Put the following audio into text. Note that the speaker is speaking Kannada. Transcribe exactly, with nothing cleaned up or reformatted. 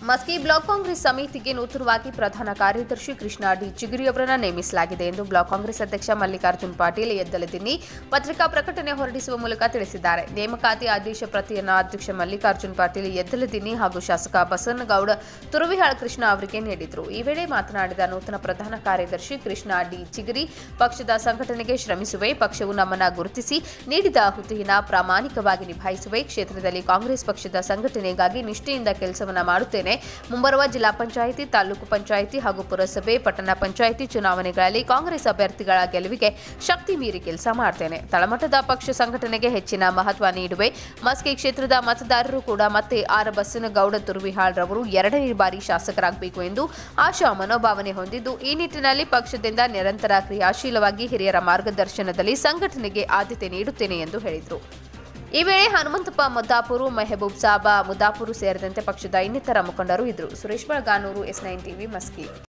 ಮಸ್ಕಿ ಬ್ಲಾಕ್ ಕಾಂಗ್ರೆಸ್ ಸಮಿತಿಗೆ ನೂತನವಾಗಿ ಪ್ರಧಾನ ಕಾರ್ಯದರ್ಶಿ ಕೃಷ್ಣ ಡಿ ಚಿಗರಿ ಅವರನ್ನು ನೇಮಿಸಲಾಗಿದೆ ಎಂದು ಬ್ಲಾಕ್ ಕಾಂಗ್ರೆಸ್ ಅಧ್ಯಕ್ಷ ಮಲ್ಲಿಕಾರ್ಜುನ್ ಪಾಟೀಲ್ ಯದ್ದಲದಿನ್ನಿ ಪತ್ರಿಕಾ ಪ್ರಕಟಣೆ ಹೊರಡಿಸುವ ಮೂಲಕ ತಿಳಿಸಿದ್ದಾರೆ. ನೇಮಕಾತಿ ಆದೇಶ ಪ್ರತಿಯನ್ನು ಅಧ್ಯಕ್ಷ ಮಲ್ಲಿಕಾರ್ಜುನ್ ಪಾಟೀಲ್ ಯದ್ದಲದಿನ್ನಿ ಹಾಗೂ ಶಾಸಕ ಬಸನಗೌಡ ತುರುವಿಹಾಳ ಕೃಷ್ಣ ಅವರಿಗೆ ನೀಡಿದರು. ಈ ವೇಳೆ ಮಾತನಾಡಿದ ನೂತನ ಪ್ರಧಾನ ಕಾರ್ಯದರ್ಶಿ ಕೃಷ್ಣ ಡಿ ಚಿಗರಿ, ಪಕ್ಷದ ಸಂಘಟನೆಗೆ ಶ್ರಮಿಸುವೆ, ಪಕ್ಷವು ನಮ್ಮನ್ನು ಗುರುತಿಸಿ ನೀಡಿದ ಹುದ್ದೆಯನ್ನು ಪ್ರಾಮಾಣಿಕವಾಗಿ ನಿಭಾಯಿಸುವೆ, ಕ್ಷೇತ್ರದಲ್ಲಿ ಕಾಂಗ್ರೆಸ್ ಪಕ್ಷದ ಸಂಘಟನೆಗಾಗಿ ನಿಷ್ಠೆಯಿಂದ ಕೆಲಸವನ್ನು ಮಾಡುತ್ತೇನೆ. ಮುಂಬರುವ ಜಿಲ್ಲಾ ಪಂಚಾಯಿತಿ, ತಾಲೂಕು ಪಂಚಾಯಿತಿ ಹಾಗೂ ಪುರಸಭೆ, ಪಟ್ಟಣ ಪಂಚಾಯಿತಿ ಚುನಾವಣೆಗಳಲ್ಲಿ ಕಾಂಗ್ರೆಸ್ ಅಭ್ಯರ್ಥಿಗಳ ಗೆಲುವಿಗೆ ಶಕ್ತಿ ಮೀರಿ ಕೆಲಸ ಮಾಡ್ತೇನೆ. ತಳಮಟ್ಟದ ಪಕ್ಷ ಸಂಘಟನೆಗೆ ಹೆಚ್ಚಿನ ಮಹತ್ವ ನೀಡುವೆ. ಮಸ್ಕಿ ಕ್ಷೇತ್ರದ ಮತದಾರರು ಕೂಡ ಮತ್ತೆ ಆರ್ ಬಸನಗೌಡ ತುರುವಿಹಾಳ್ ರವರು ಎರಡನೇ ಬಾರಿ ಶಾಸಕರಾಗಬೇಕು ಎಂದು ಆಶಾ ಮನೋಭಾವನೆ ಹೊಂದಿದ್ದು, ಈ ನಿಟ್ಟಿನಲ್ಲಿ ಪಕ್ಷದಿಂದ ನಿರಂತರ ಕ್ರಿಯಾಶೀಲವಾಗಿ ಹಿರಿಯರ ಮಾರ್ಗದರ್ಶನದಲ್ಲಿ ಸಂಘಟನೆಗೆ ಆದ್ಯತೆ ನೀಡುತ್ತೇನೆ ಎಂದು ಹೇಳಿದರು. ಈ ವೇಳೆ ಹನುಮಂತಪ್ಪ ಮುದ್ದಾಪುರ, ಮೆಹಬೂಬ್ ಸಾಬ ಮುದ್ದಾಪುರ ಸೇರಿದಂತೆ ಪಕ್ಷದ ಇನ್ನಿತರ ಮುಖಂಡರು ಇದ್ದರು. Suresh Balaganuru, S nine TV, Maski.